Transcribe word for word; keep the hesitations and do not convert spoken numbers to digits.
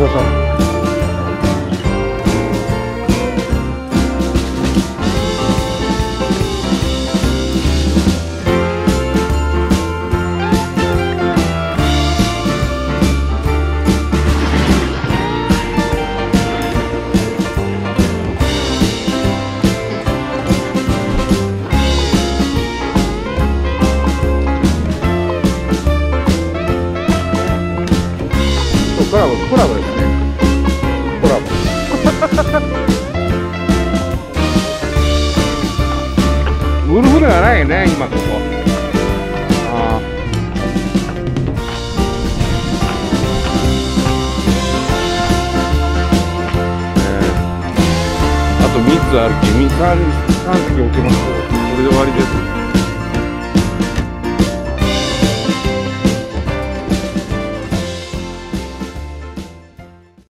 コラボ、コラボですね。コラボ。ウルフではないね、今ここ。ああ。あとみっつあるけ、三、三、三席置けますよ。これで終わりです。